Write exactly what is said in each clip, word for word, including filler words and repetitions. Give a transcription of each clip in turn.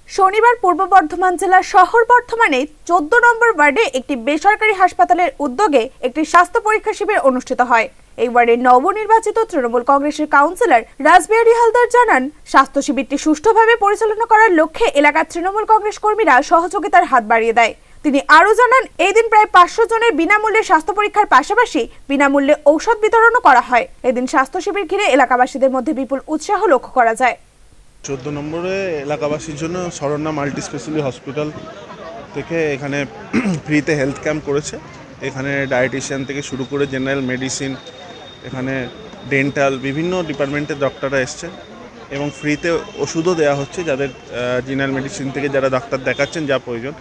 শনিবার পূর্ব বর্ধমান জেলার শহর বর্ধমানে চোদ্দ নম্বর ওয়ার্ডে একটি বেসরকারি হাসপাতালের উদ্যোগে একটি স্বাস্থ্য পরীক্ষা শিবির অনুষ্ঠিত হয়। এই ওয়ার্ডের নবনির্বাচিত তৃণমূল কংগ্রেসের কাউন্সিলর রাসবিহারী হালদার জানান, স্বাস্থ্য শিবিরটি সুষ্ঠুভাবে পরিচালনা করার লক্ষ্যে এলাকার তৃণমূল কংগ্রেস কর্মীরা সহযোগিতার হাত বাড়িয়ে দেয়। তিনি আরও জানান, এই দিন প্রায় পাঁচশো জনের বিনামূল্যে স্বাস্থ্য পরীক্ষার পাশাপাশি বিনামূল্যে ঔষধ বিতরণও করা হয়। এদিন স্বাস্থ্য শিবির ঘিরে এলাকাবাসীদের মধ্যে বিপুল উৎসাহ লক্ষ্য করা যায়। চোদ্দ নম্বরে এলাকাবাসীর জন্য শরণ্যা মাল্টি স্পেশালিটি হসপিটাল থেকে এখানে ফ্রিতে হেলথ ক্যাম্প করেছে। এখানে ডায়েটিশিয়ান থেকে শুরু করে জেনারেল মেডিসিন, এখানে ডেন্টাল, বিভিন্ন ডিপার্টমেন্টের ডক্টররা এসছেন এবং ফ্রিতে ওষুধও দেওয়া হচ্ছে যাদের জেনারেল মেডিসিন থেকে যারা ডাক্তার দেখাচ্ছেন যা প্রয়োজন।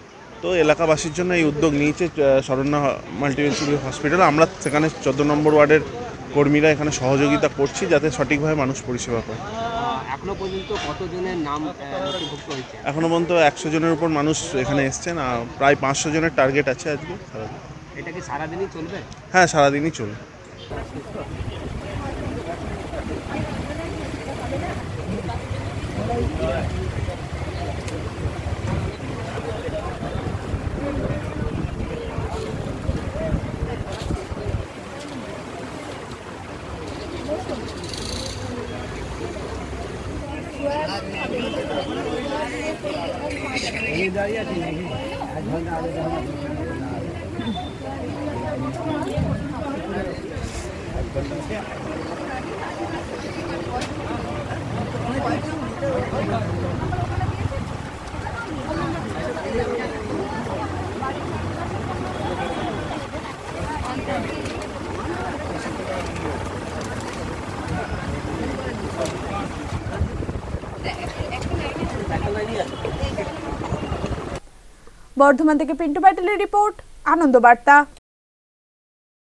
তো এলাকাবাসীর জন্য এই উদ্যোগ নিয়েছে শরণ্যা মাল্টি স্পেশালিটি হসপিটাল। আমরা সেখানে চোদ্দ নম্বর ওয়ার্ডের কর্মীরা এখানে সহযোগিতা করছি যাতে সঠিকভাবে মানুষ পরিষেবা পায়। এখনো পর্যন্ত কতজনের নাম নথিভুক্ত হয়েছে? এখনো পর্যন্ত একশো জনের উপর মানুষ এখানে এসছেন। প্রায় পাঁচশো জনের টার্গেট আছে আজকে। এটা কি সারাদিনই চলবে? হ্যাঁ, সারাদিনই চলবে। বর্ধমান থেকে পিন্টু প্যাটেলের রিপোর্ট, আনন্দ বার্তা।